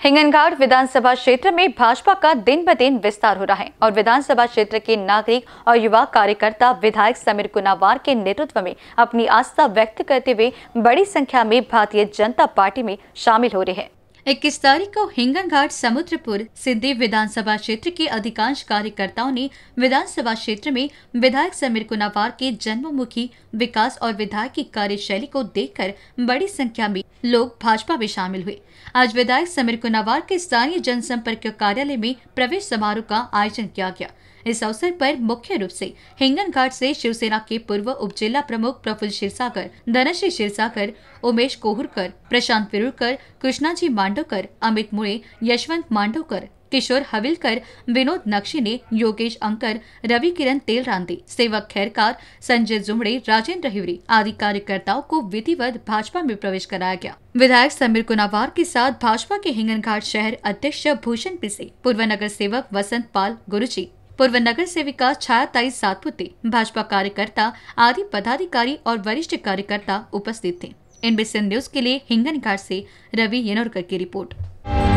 हिंगनघाट विधानसभा क्षेत्र में भाजपा का दिन ब दिन विस्तार हो रहा है और विधानसभा क्षेत्र के नागरिक और युवा कार्यकर्ता विधायक समीर कुनावार के नेतृत्व में अपनी आस्था व्यक्त करते हुए बड़ी संख्या में भारतीय जनता पार्टी में शामिल हो रहे हैं। 21 तारीख को हिंगनघाट समुद्रपुर सिद्धि विधानसभा क्षेत्र के अधिकांश कार्यकर्ताओं ने विधानसभा क्षेत्र में विधायक समीर कुनावार के जन्ममुखी विकास और विधायक की कार्यशैली को देखकर बड़ी संख्या में लोग भाजपा में शामिल हुए। आज विधायक समीर कुनावार के स्थानीय जनसंपर्क कार्यालय में प्रवेश समारोह का आयोजन किया गया। इस अवसर पर मुख्य रूप से हिंगनघाट से शिवसेना के पूर्व उप जिला प्रमुख प्रफुल्ल क्षीरसागर, धनश्री क्षीरसागर, उमेश कोहुरकर, प्रशांत विरुरकर, कृष्णाजी मांडवकर, अमित मुळे, यशवंत मांडवकर, किशोर हविलकर, विनोद नक्षिने, योगेश अंकर, रवि किरण तेलरांदे, सेवक खैरकार, संजय जुमड़े, राजेंद्र हिवरी आदि कार्यकर्ताओं को विधिवत भाजपा में प्रवेश कराया गया। विधायक समीर कुनावार के साथ भाजपा के हिंगनघाट शहर अध्यक्ष भूषण पिसे, पूर्व नगर सेवक वसंत पाल गुरुजी, पूर्व नगर सेविका छायाताई सातपुते, भाजपा कार्यकर्ता आदि पदाधिकारी और वरिष्ठ कार्यकर्ता उपस्थित थे। NBC न्यूज के लिए हिंगनघाट से रवि येनोरकर की रिपोर्ट।